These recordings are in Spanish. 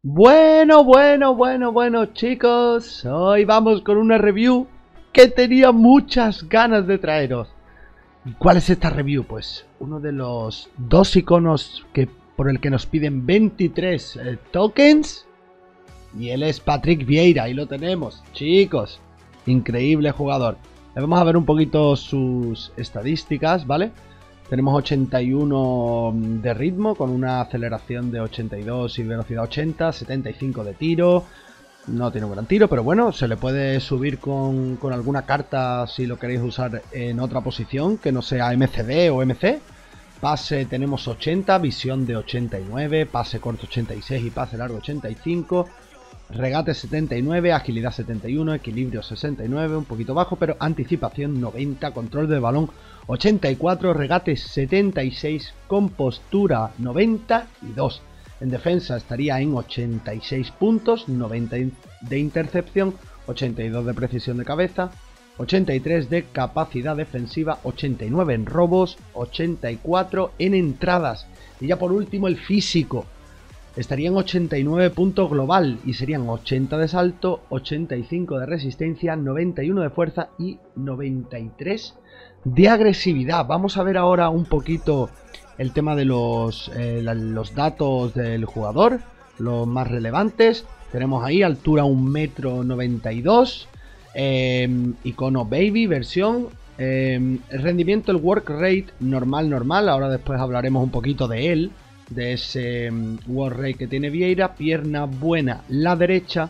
Bueno, chicos, hoy vamos con una review que tenía muchas ganas de traeros. ¿Y cuál es esta review? Pues uno de los dos iconos por el que nos piden 23 tokens. Y él es Patrick Vieira, ahí lo tenemos, chicos. Increíble jugador. Le vamos a ver un poquito sus estadísticas, ¿vale? Tenemos 81 de ritmo con una aceleración de 82 y velocidad 80, 75 de tiro. No tiene un gran tiro, pero bueno, se le puede subir con alguna carta si lo queréis usar en otra posición que no sea MCD o MC. Pase tenemos 80, visión de 89, pase corto 86 y pase largo 85. Regate 79, agilidad 71, equilibrio 69, un poquito bajo, pero anticipación 90, control del balón 84, regate 76, compostura 92. En defensa estaría en 86 puntos, 90 de intercepción, 82 de precisión de cabeza, 83 de capacidad defensiva, 89 en robos, 84 en entradas. Y ya por último el físico. Estaría en 89 puntos global y serían 80 de salto, 85 de resistencia, 91 de fuerza y 93 de agresividad. Vamos a ver ahora un poquito el tema de los datos del jugador, los más relevantes. Tenemos ahí altura 1,92 m, icono baby, versión. El rendimiento, el work rate normal. Ahora después hablaremos un poquito de él, de ese work rate que tiene Vieira. Pierna buena la derecha,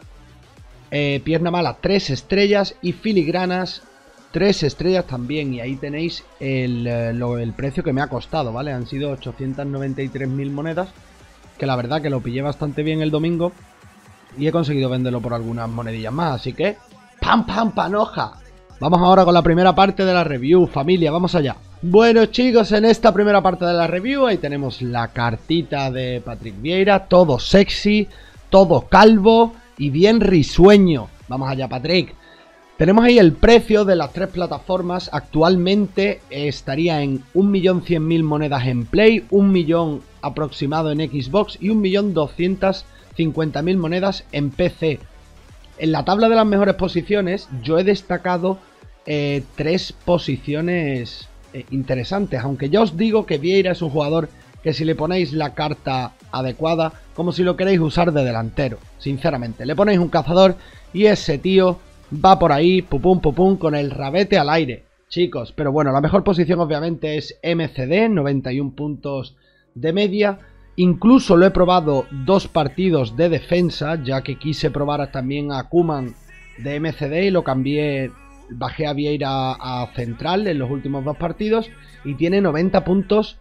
pierna mala 3 estrellas y filigranas 3 estrellas también. Y ahí tenéis el precio que me ha costado, ¿vale? Han sido 893.000 monedas, que la verdad que lo pillé bastante bien el domingo y he conseguido venderlo por algunas monedillas más, así que ¡pam, pam, panoja! Vamos ahora con la primera parte de la review, familia, vamos allá. Bueno, chicos, en esta primera parte de la review ahí tenemos la cartita de Patrick Vieira, todo sexy, todo calvo y bien risueño. Vamos allá, Patrick. Tenemos ahí el precio de las tres plataformas. Actualmente estaría en 1.100.000 monedas en Play, 1 millón aproximado en Xbox y 1.250.000 monedas en PC. En la tabla de las mejores posiciones yo he destacado 3 posiciones interesantes, aunque ya os digo que Vieira es un jugador que si le ponéis la carta adecuada, como si lo queréis usar de delantero, sinceramente, le ponéis un cazador y ese tío va por ahí, pupum, con el rabete al aire, chicos. Pero bueno, la mejor posición obviamente es MCD, 91 puntos de media. Incluso lo he probado 2 partidos de defensa, ya que quise probar también a Koeman de MCD y lo cambié, bajé a Vieira a central en los últimos 2 partidos y tiene 90 puntos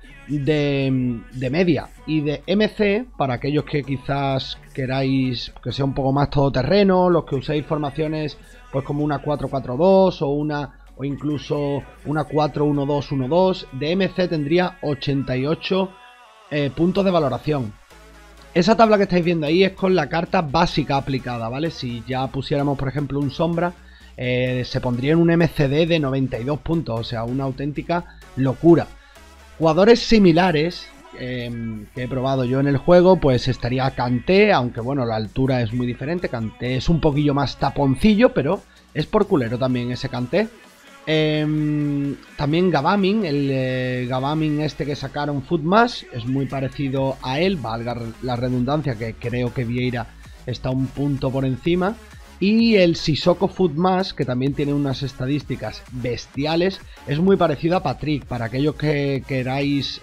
de media. Y de MC, para aquellos que quizás queráis que sea un poco más todoterreno, los que uséis formaciones pues como una 4-4-2 o incluso una 4-1-2-1-2, de MC tendría 88 puntos de valoración. Esa tabla que estáis viendo ahí es con la carta básica aplicada, ¿vale? Si ya pusiéramos por ejemplo un sombra, se pondría en un MCD de 92 puntos, o sea, una auténtica locura. Jugadores similares que he probado yo en el juego, pues estaría Kanté, aunque bueno, la altura es muy diferente. Kanté es un poquillo más taponcillo, pero es por culero también ese Kanté. También Gbamin, el Gbamin este que sacaron Footmas, es muy parecido a él, valga la redundancia, que creo que Vieira está un punto por encima. Y el Sissoko Footmas, que también tiene unas estadísticas bestiales, es muy parecido a Patrick, para aquellos que queráis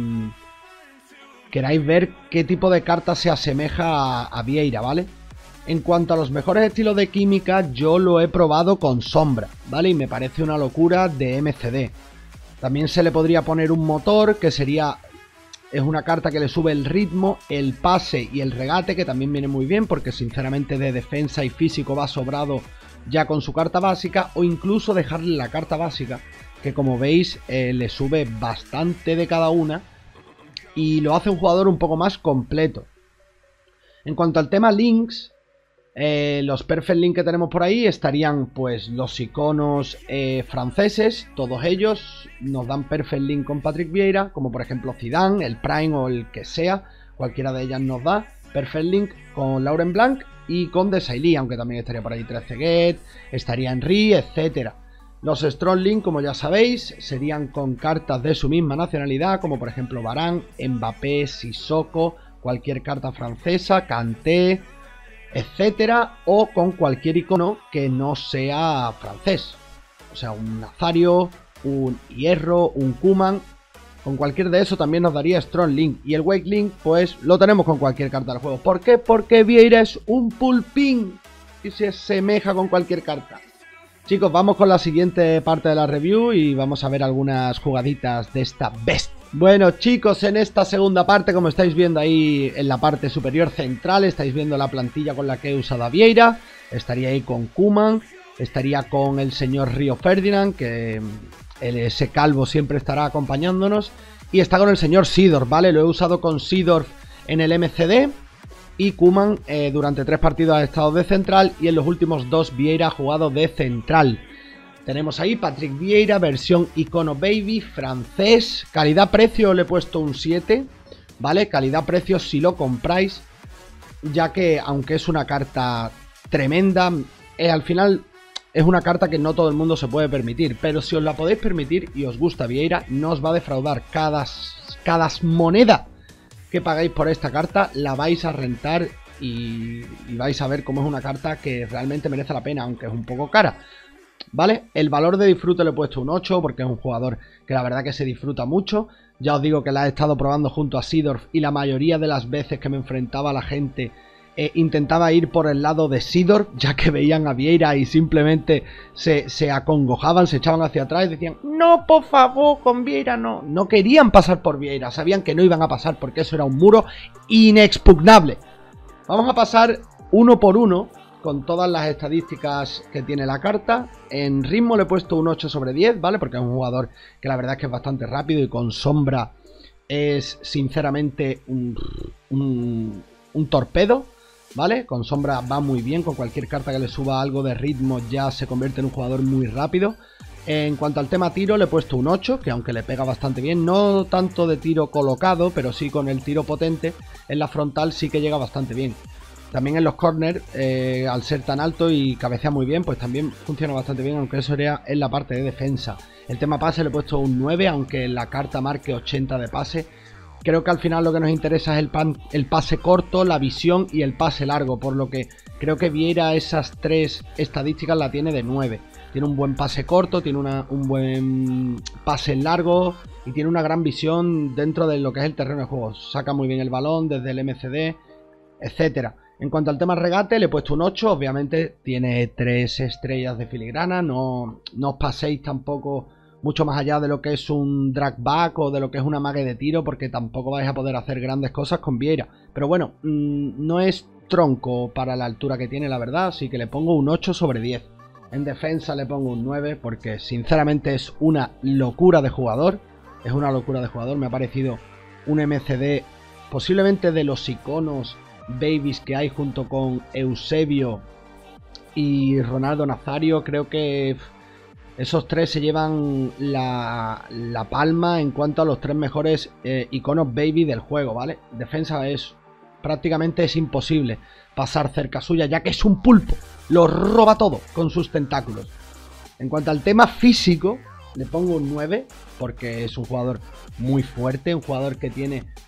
ver qué tipo de carta se asemeja a Vieira, ¿vale? En cuanto a los mejores estilos de química, yo lo he probado con sombra, ¿vale? Y me parece una locura de MCD. También se le podría poner un motor, que es una carta que le sube el ritmo, el pase y el regate, que también viene muy bien, porque sinceramente de defensa y físico va sobrado ya con su carta básica, o incluso dejarle la carta básica, que como veis le sube bastante de cada una y lo hace un jugador un poco más completo. En cuanto al tema links, los perfect link que tenemos por ahí estarían pues los iconos franceses, todos ellos nos dan perfect link con Patrick Vieira, como por ejemplo Zidane, el Prime o el que sea, cualquiera de ellas nos da. Perfect Link con Lauren Blanc y con Desailly, aunque también estaría por ahí Trezeguet, estaría Henry, etcétera. Los Strong Link, como ya sabéis, serían con cartas de su misma nacionalidad, como por ejemplo Varane, Mbappé, Sissoko, cualquier carta francesa, Kanté, etcétera, o con cualquier icono que no sea francés. O sea, un Nazario, un Hierro, un Koeman. Con cualquier de eso también nos daría Strong Link. Y el Wake Link, pues lo tenemos con cualquier carta del juego. ¿Por qué? Porque Vieira es un pulpín y se asemeja con cualquier carta. Chicos, vamos con la siguiente parte de la review y vamos a ver algunas jugaditas de esta best. Bueno, chicos, en esta segunda parte, como estáis viendo ahí en la parte superior central, estáis viendo la plantilla con la que he usado a Vieira. Estaría ahí con Koeman, estaría con el señor Río Ferdinand, que ese calvo siempre estará acompañándonos. Y está con el señor Seedorf, ¿vale? Lo he usado con Seedorf en el MCD. Y Koeman durante 3 partidos ha estado de central. Y en los últimos 2 Vieira ha jugado de central. Tenemos ahí Patrick Vieira, versión Icono Baby, francés. Calidad-precio le he puesto un 7, ¿vale? Calidad-precio si lo compráis, ya que aunque es una carta tremenda, al final es una carta que no todo el mundo se puede permitir. Pero si os la podéis permitir y os gusta Vieira, no os va a defraudar. Cada moneda que pagáis por esta carta la vais a rentar y vais a ver cómo es una carta que realmente merece la pena, aunque es un poco cara, ¿vale? El valor de disfrute le he puesto un 8 porque es un jugador que la verdad que se disfruta mucho. Ya os digo que la he estado probando junto a Seedorf y la mayoría de las veces que me enfrentaba a la gente intentaba ir por el lado de Seedorf, ya que veían a Vieira y simplemente se acongojaban, se echaban hacia atrás y decían: no, por favor, con Vieira no. No querían pasar por Vieira, sabían que no iban a pasar porque eso era un muro inexpugnable. Vamos a pasar uno por uno con todas las estadísticas que tiene la carta. En ritmo le he puesto un 8 sobre 10, ¿vale? Porque es un jugador que la verdad es que es bastante rápido y con sombra es sinceramente un torpedo, ¿vale? Con sombra va muy bien, con cualquier carta que le suba algo de ritmo ya se convierte en un jugador muy rápido. En cuanto al tema tiro le he puesto un 8, que aunque le pega bastante bien, no tanto de tiro colocado, pero sí con el tiro potente en la frontal sí que llega bastante bien. También en los corners, al ser tan alto y cabecea muy bien, pues también funciona bastante bien, aunque eso sería en la parte de defensa. El tema pase le he puesto un 9, aunque la carta marque 80 de pase. Creo que al final lo que nos interesa es el pase corto, la visión y el pase largo, por lo que creo que Vieira esas 3 estadísticas la tiene de 9. Tiene un buen pase corto, tiene un buen pase largo y tiene una gran visión dentro de lo que es el terreno de juego. Saca muy bien el balón desde el MCD, etcétera. En cuanto al tema regate le he puesto un 8, obviamente tiene 3 estrellas de filigrana, no os paséis tampoco mucho más allá de lo que es un drag back o de lo que es una mague de tiro, porque tampoco vais a poder hacer grandes cosas con Vieira. Pero bueno, no es tronco para la altura que tiene, la verdad, así que le pongo un 8 sobre 10. En defensa le pongo un 9 porque sinceramente es una locura de jugador. Es una locura de jugador, me ha parecido un MCD posiblemente de los iconos babies que hay junto con Eusebio y Ronaldo Nazario. Creo que esos 3 se llevan la palma en cuanto a los 3 mejores iconos baby del juego, ¿vale? Defensa prácticamente es imposible pasar cerca suya, ya que es un pulpo, lo roba todo con sus tentáculos. En cuanto al tema físico, le pongo un 9, porque es un jugador muy fuerte, un jugador que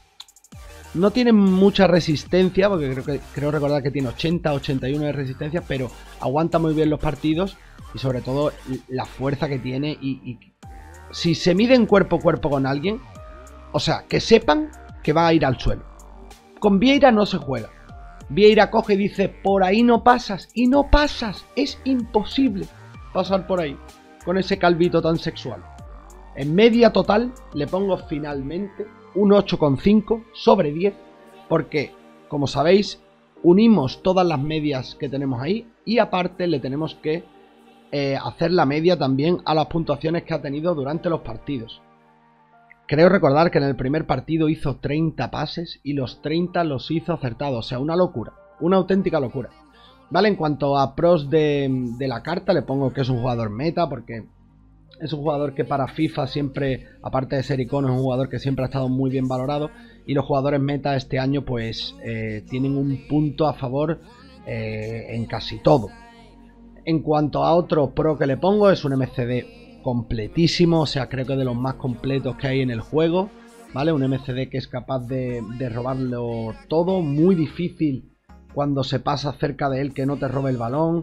no tiene mucha resistencia, porque creo recordar que tiene 80-81 de resistencia, pero aguanta muy bien los partidos y sobre todo la fuerza que tiene y si se mide en cuerpo a cuerpo con alguien, o sea, que sepan que va a ir al suelo. Con Vieira no se juega. Vieira coge y dice: por ahí no pasas, y no pasas, es imposible pasar por ahí con ese calvito tan sexual. En media total le pongo finalmente un 8,5 sobre 10, porque como sabéis unimos todas las medias que tenemos ahí y aparte le tenemos que hacer la media también a las puntuaciones que ha tenido durante los partidos. Creo recordar que en el primer partido hizo 30 pases y los 30 los hizo acertados, o sea, una locura, una auténtica locura. Vale, en cuanto a pros de la carta le pongo que es un jugador meta porque Es un jugador que para FIFA siempre, aparte de ser icono, es un jugador que siempre ha estado muy bien valorado. Y los jugadores meta este año pues tienen un punto a favor en casi todo. En cuanto a otro pro que le pongo, es un MCD completísimo, o sea, creo que de los más completos que hay en el juego, ¿vale? Un MCD que es capaz de robarlo todo, muy difícil cuando se pasa cerca de él que no te robe el balón.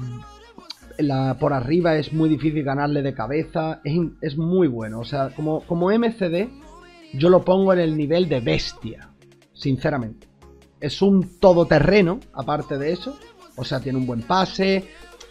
Por arriba es muy difícil ganarle de cabeza, es muy bueno, o sea, como MCD yo lo pongo en el nivel de bestia, sinceramente. Es un todoterreno, aparte de eso, o sea, tiene un buen pase,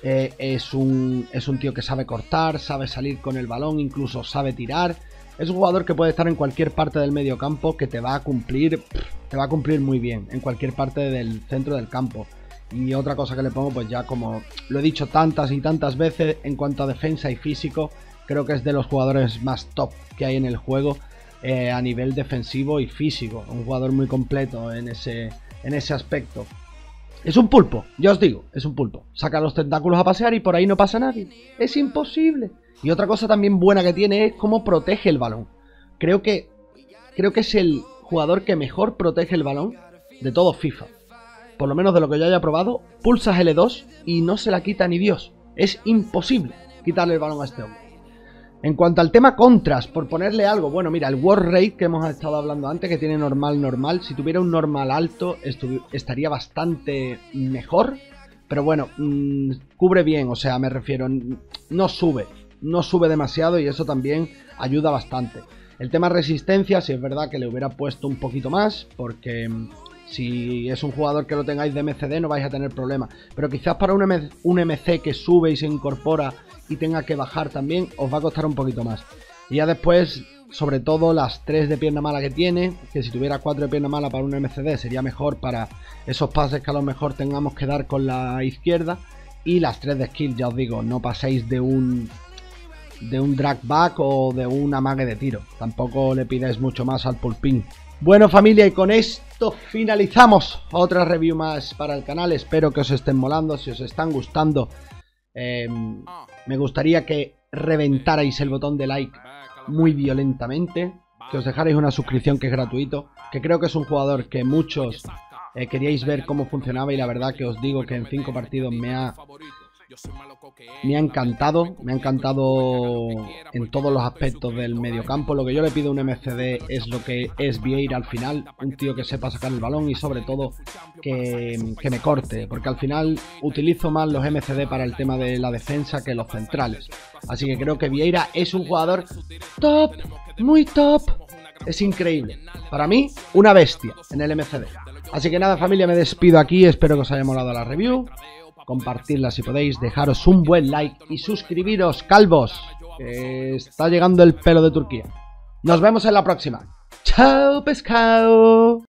es un tío que sabe cortar, sabe salir con el balón, incluso sabe tirar. Es un jugador que puede estar en cualquier parte del medio campo, que te va a cumplir muy bien, en cualquier parte del centro del campo. Y otra cosa que le pongo, pues ya como lo he dicho tantas y tantas veces, en cuanto a defensa y físico, creo que es de los jugadores más top que hay en el juego a nivel defensivo y físico. Un jugador muy completo en ese aspecto. Es un pulpo, ya os digo, es un pulpo. Saca los tentáculos a pasear y por ahí no pasa nadie. Es imposible. Y otra cosa también buena que tiene es cómo protege el balón. Creo que es el jugador que mejor protege el balón de todo FIFA. Por lo menos de lo que yo haya probado, pulsas L2 y no se la quita ni Dios. Es imposible quitarle el balón a este hombre. En cuanto al tema contras, por ponerle algo, bueno, mira, el World Rate que hemos estado hablando antes, que tiene normal, si tuviera un normal alto estaría bastante mejor, pero bueno, cubre bien, o sea, me refiero, no sube demasiado y eso también ayuda bastante. El tema resistencia, sí es verdad que le hubiera puesto un poquito más, porque si es un jugador que lo tengáis de MCD no vais a tener problemas, pero quizás para un MC que sube y se incorpora y tenga que bajar también, os va a costar un poquito más. Y ya después, sobre todo las 3 de pierna mala que tiene, que si tuviera 4 de pierna mala para un MCD sería mejor para esos pases que a lo mejor tengamos que dar con la izquierda. Y las 3 de skill, ya os digo, no paséis de un drag back o de un amague de tiro. Tampoco le pidáis mucho más al pulpín. Bueno, familia, y con esto finalizamos otra review más para el canal. Espero que os estén molando, si os están gustando. Me gustaría que reventarais el botón de like muy violentamente, que os dejarais una suscripción que es gratuito, que creo que es un jugador que muchos queríais ver cómo funcionaba y la verdad que os digo que en 5 partidos me ha encantado en todos los aspectos del mediocampo. Lo que yo le pido a un MCD es lo que es Vieira al final, un tío que sepa sacar el balón y sobre todo que me corte, porque al final utilizo más los MCD para el tema de la defensa que los centrales. Así que creo que Vieira es un jugador top, muy top, es increíble. Para mí, una bestia en el MCD. Así que nada, familia, me despido aquí, espero que os haya molado la review. Compartirla si podéis, dejaros un buen like y suscribiros, calvos, que está llegando el pelo de Turquía. Nos vemos en la próxima. ¡Chao, pescado!